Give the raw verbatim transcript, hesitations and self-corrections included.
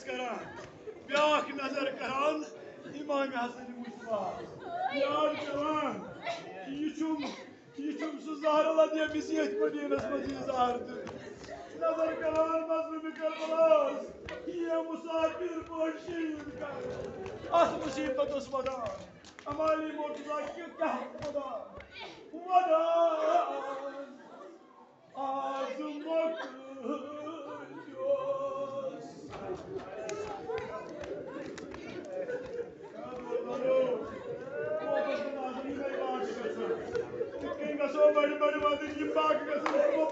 करान ब्याख नजर करान इमाम हसन मुस्तफा यार जवान यीशुम यीशुम सुजारला diye bizi et Medine's Medine's ağırdı नजर करान मजलूम करबलास ये मुसाफिर बोशीर अस मुसीबत उस वदा अमाली मोतजा क्यों क्या वदा वदा आजमक जोस Quem gastou mais de mais de uma vez de paga, gastou